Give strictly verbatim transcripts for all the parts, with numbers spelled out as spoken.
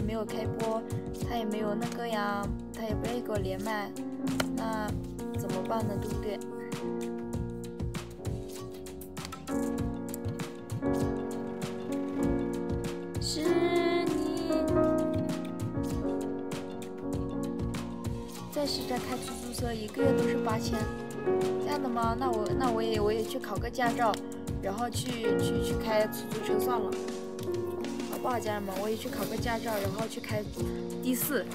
没有开播，他也没有那个呀，他也不愿意给我连麦，那怎么办呢？对不对？是你再试着开出租车，一个月都是八千，这样的吗？那我那我也我也去考个驾照，然后去去去开出租车算了。好不好，家人们？我也去考个驾照，然后去开的士。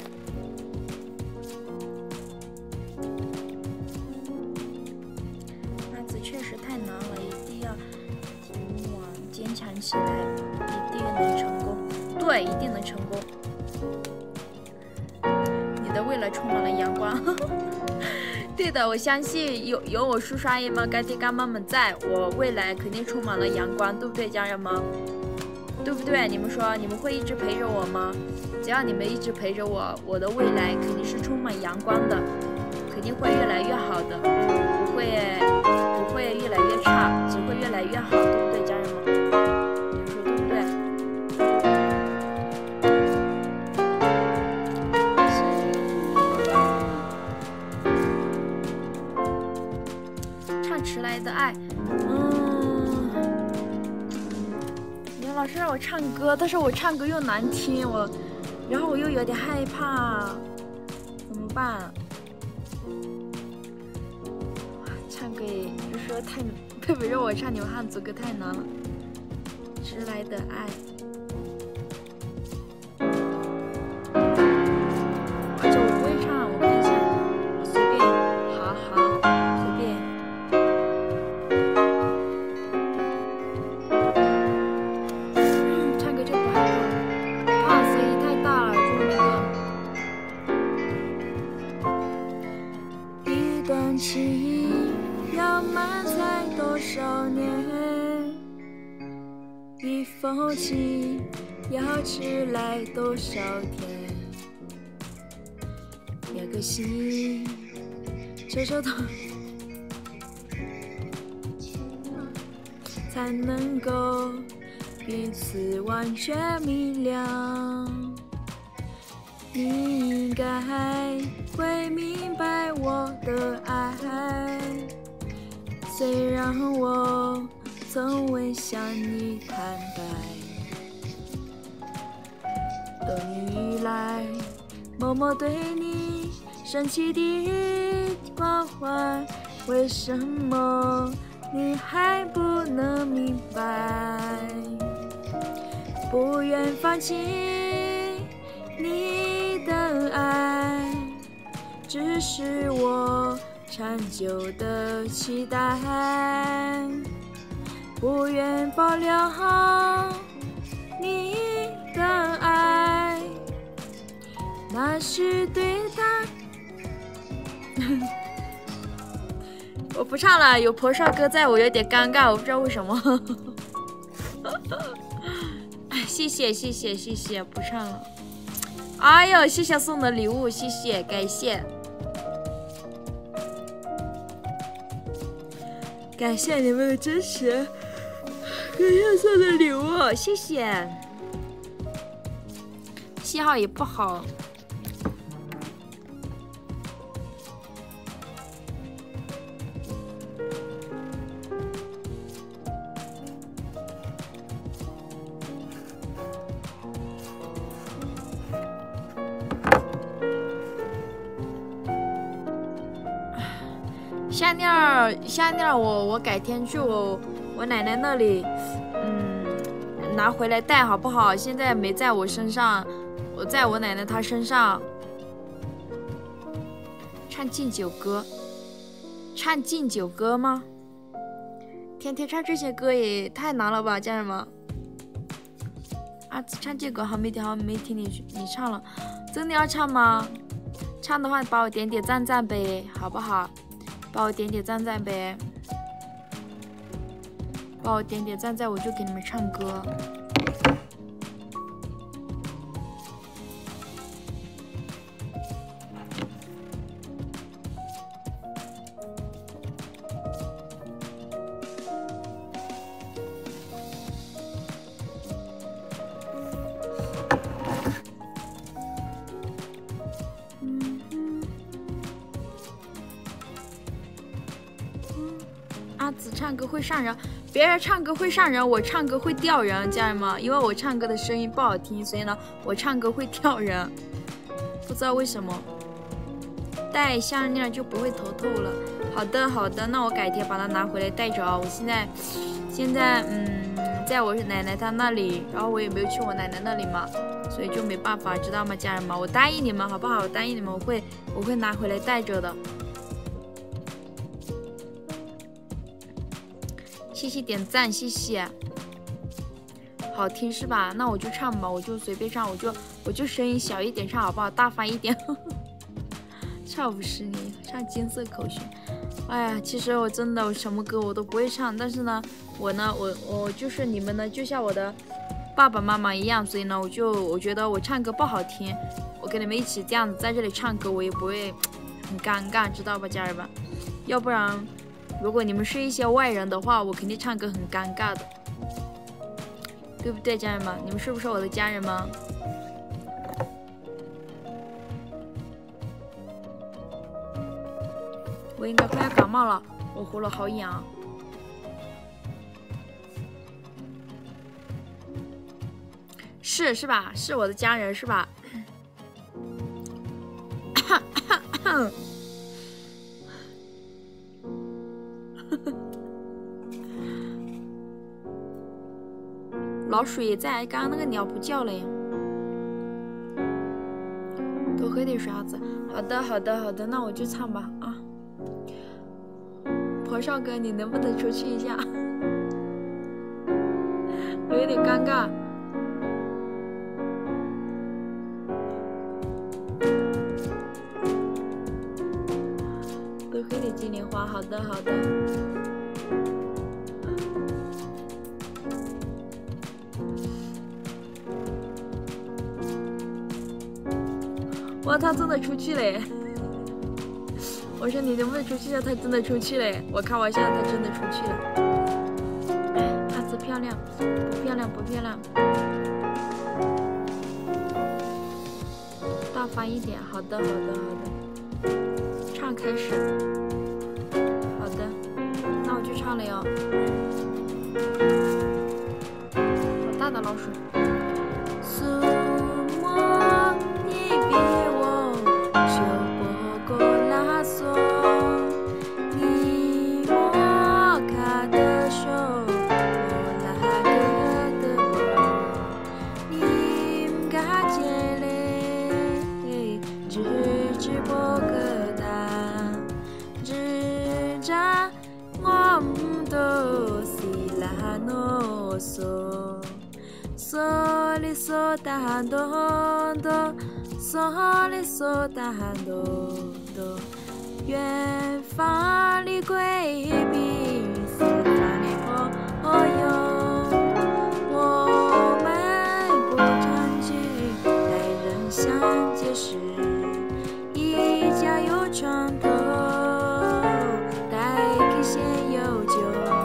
案子确实太难了，一定要挺往坚强起来，一定能成功。对，一定能成功。你的未来充满了阳光。对的，我相信有有我叔叔阿姨们、干爹干妈们在，我未来肯定充满了阳光，对不对，家人们？对不对？你们说你们会一直陪着我吗？只要你们一直陪着我，我的未来肯定是充满阳光的，肯定会越来越好的，不会不会越来越差，只会越来越好，对不对，家人们？你们说对不对？唱迟来的爱，嗯。老师让我唱歌，但是我唱歌又难听，我，然后我又有点害怕，怎么办？唱歌也就说太，佩佩让我唱牛汉族歌太难了。迟来的爱，而且我不会唱，我看一下，我随便，好好，随便。情要满载多少年？一封情要迟来多少天？两个心悄悄的，才能够彼此完全明亮。你应该会明白我的爱，虽然我从未向你坦白。等你来，默默对你升起的关怀，为什么你还不能明白？不愿放弃你的爱，只是我长久的期待，不愿保留你的爱，那是对他。我不唱了，有婆少哥在我有点尴尬，我不知道为什么。谢谢谢谢谢谢，不唱了。哎呦，谢谢送的礼物，谢谢，感谢，感谢你们的支持，感谢送的礼物，谢谢。信号也不好。项链，项链，我我改天去我我奶奶那里，嗯，拿回来戴好不好？现在没在我身上，我在我奶奶她身上。唱敬酒歌，唱敬酒歌吗？天天唱这些歌也太难了吧，家人们！啊，唱这歌好没听，好没听你你唱了，真的要唱吗？唱的话，帮我点点赞赞呗，好不好？帮我点点赞赞呗，帮我点点赞赞，我就给你们唱歌。 阿紫唱歌会上人，别人唱歌会上人，我唱歌会吊人，家人们，因为我唱歌的声音不好听，所以呢，我唱歌会吊人，不知道为什么。戴项链就不会头痛了。好的，好的，那我改天把它拿回来带着啊。我现在，现在嗯，在我奶奶她那里，然后我也没有去我奶奶那里嘛，所以就没办法，知道吗，家人们？我答应你们好不好？我答应你们，我会我会拿回来带着的。谢谢点赞，谢谢。好听是吧？那我就唱吧，我就随便唱，我就我就声音小一点唱好不好？大方一点。唱不是你，唱金色口弦。哎呀，其实我真的我什么歌我都不会唱，但是呢，我呢，我我就是你们呢，就像我的爸爸妈妈一样，所以呢，我就我觉得我唱歌不好听，我跟你们一起这样子在这里唱歌，我也不会很尴尬，知道吧，家人们？要不然，如果你们是一些外人的话，我肯定唱歌很尴尬的，对不对，家人们？你们是不是我的家人们？我应该快要感冒了，我喉咙好痒。是是吧？是我的家人是吧？老鼠也在，刚刚那个鸟不叫了呀。多喝点水鸭子。好的好的好的，那我就唱吧啊。婆少哥，你能不能出去一下？我有点尴尬。多喝点金莲花，好的好的。哇，他真的出去了！我说你能不能出去了？他真的出去了！我开玩笑，他真的出去了。阿紫漂亮，不漂亮不漂亮。大方一点，好的好的好的。唱开始。好的，那我就唱了哟。好大的老鼠。嗦哒哆哆，嗦哩嗦哒哆哆，远方的贵宾，四方的朋友，我们不常聚，来人相结识，一家有床头，带给先有酒，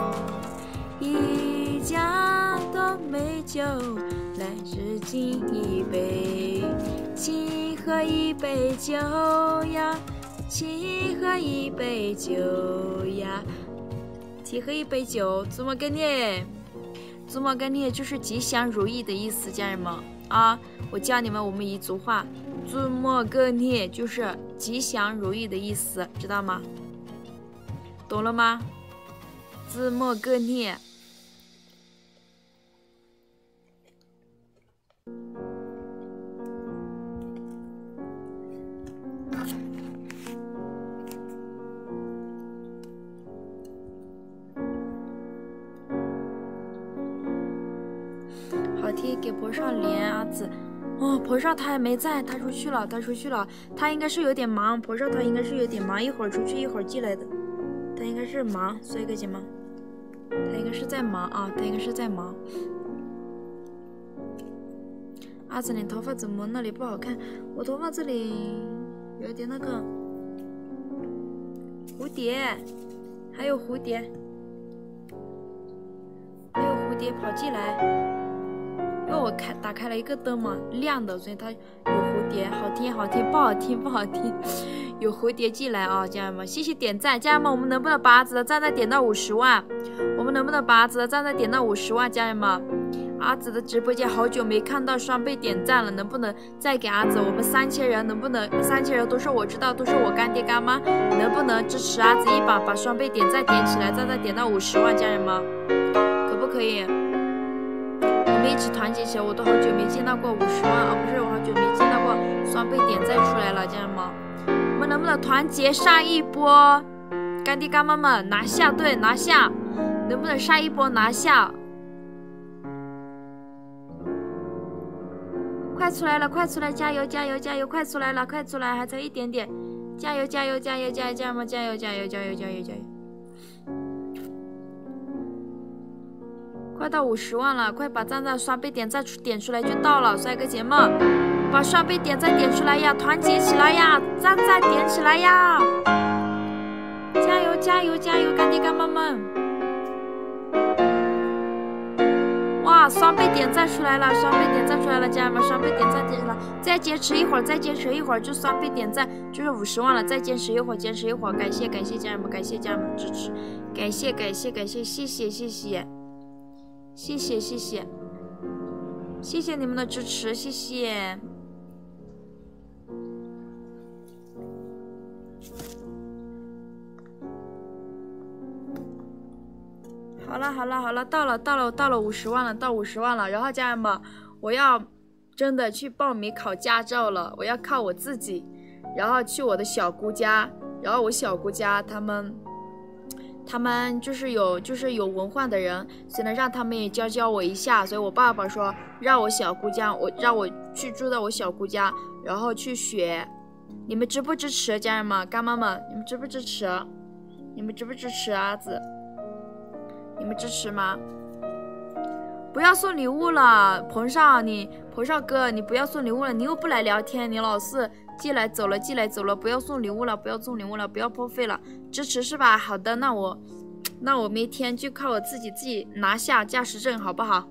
一家都没酒。来日敬一杯，请喝一杯酒呀，请喝一杯酒呀，请喝一杯酒，怎么跟你？怎么跟你就是吉祥如意的意思，家人们啊！我教你们我们彝族话，怎么跟你就是吉祥如意的意思，知道吗？懂了吗？怎么跟你？好听，给婆少连阿紫。哦，婆少他还没在，他出去了，他出去了，他应该是有点忙。婆少他应该是有点忙，一会儿出去，一会儿进来的，他应该是忙，所以个姐们，他应该是在忙啊，他应该是在忙。阿紫，你头发怎么那里不好看？我头发这里有点那个蝴蝶，还有蝴蝶，还有蝴蝶跑进来。因为我开打开了一个灯嘛，亮的，所以它有蝴蝶。好听好听，不好听不好听， 有蝴蝶进来啊，家人们，谢谢点赞，家人们，我们能不能把阿紫的赞赞点到五十万？我们能不能把阿紫的赞赞点到五十万？家人们，阿紫的直播间好久没看到双倍点赞了，能不能再给阿紫？我们三千人，能不能三千人都是我知道，都是我干爹干妈，能不能支持阿紫一把，把双倍点赞点起来，赞赞点到五十万？家人们，可不可以？我们一起团结起来，我都好久没见到过五十万啊，不是，我好久没见到过双倍点赞出来了，家人们，我们能不能团结杀一波？干爹干妈们拿下，对，拿下，能不能杀一波拿下？快出来了，快出来，加油加油加油，快出来了，快出来，还差一点点，加油加油加油加油，家人们加油加油加油加油加油！快到五十万了，快把赞赞双倍点赞点出来就到了，帅哥姐们，把双倍点赞点出来呀，团结起来呀，赞赞点起来呀，加油加油加油，干爹干妈们！哇，双倍点赞出来了，双倍点赞出来了，家人们，双倍点赞点出来，再坚持一会儿，再坚持一会儿就双倍点赞，就是五十万了，再坚持一会儿，坚持一会儿，感谢感谢家人们，感谢家人们支持，感谢感谢感谢，谢谢谢谢。谢谢谢谢谢谢你们的支持，谢谢。好了好了好了，到了到了到了五十万了，到五十万了。然后家人们，我要真的去报名考驾照了，我要靠我自己，然后去我的小姑家，然后我小姑家他们。他们就是有就是有文化的人，所以呢让他们也教教我一下。所以我爸爸说让我小姑家，我让我去住到我小姑家，然后去学。你们支不支持，家人们、干妈们？你们支不支持？你们支不支持阿紫？你们支持吗？不要送礼物了，彭少，你彭少哥，你不要送礼物了，你又不来聊天，你老是进来走了，进来走了，不要送礼物了，不要送礼物了，不要破费了，支持是吧？好的，那我，那我明天就靠我自己自己拿下驾驶证，好不好？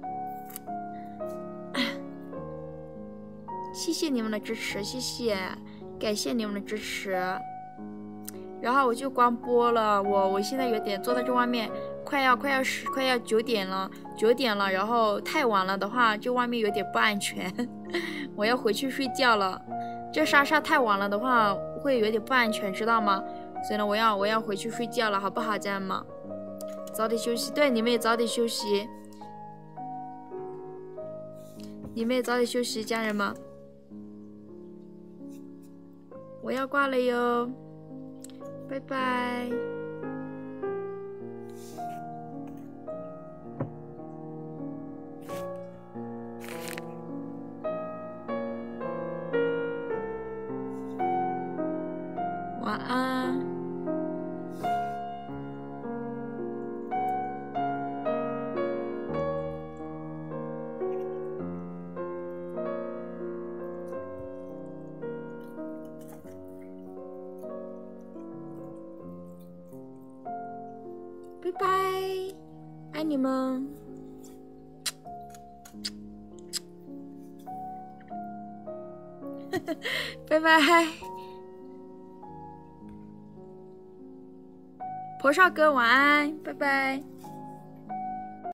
谢谢你们的支持，谢谢，感谢你们的支持。然后我就关播了，我我现在有点坐在这外面。快要快要十快要九点了，九点了，然后太晚了的话，就外面有点不安全，我要回去睡觉了。这莎莎太晚了的话，会有点不安全，知道吗？所以呢，我要我要回去睡觉了，好不好，家人们？早点休息，对，你们也早点休息，你们也早点休息，家人们。我要挂了哟，拜拜。晚安。拜拜，爱你们。拜拜。婆少哥晚安，拜拜。